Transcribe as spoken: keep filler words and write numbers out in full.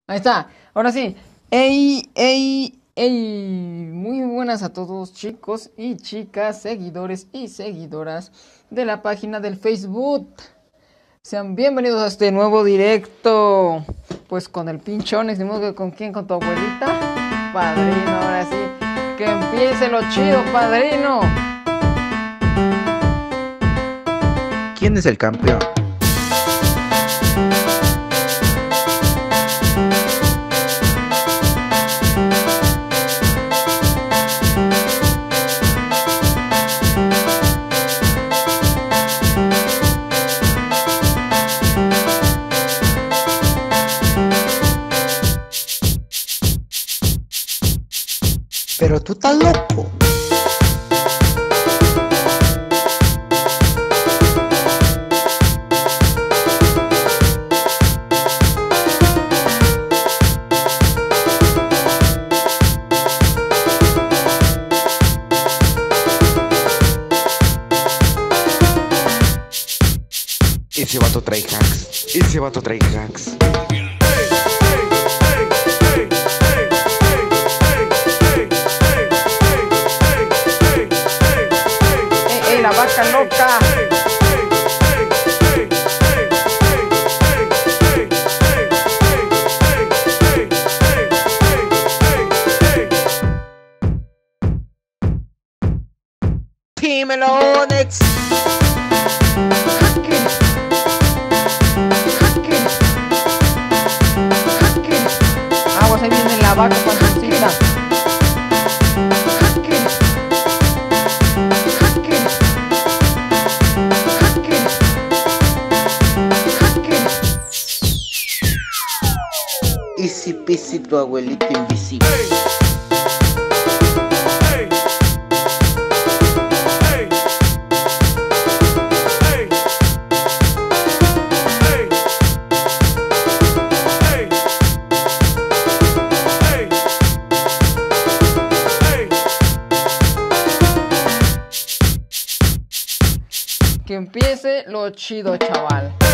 Ahí está, ahora sí. Ey, ey, ey. Muy buenas a todos, chicos y chicas, seguidores y seguidoras de la página del Facebook. Sean bienvenidos a este nuevo directo. Pues con el pinchones, ¿de que con quién? ¿Con tu abuelita? Padrino, ahora sí. Que empiece lo chido, padrino. ¿Quién es el campeón? Pero tú estás loco. Ese vato trae hacks. Ese vato trae hacks. La vaca loca. Dímelo, Onyx. Jaque. Jaque. Jaque. Aguas, ahí viene la vaca panzoncita. Jaque. Jaque. Easy peasy, tu abuelito invisible. Que empiece lo chido, chaval.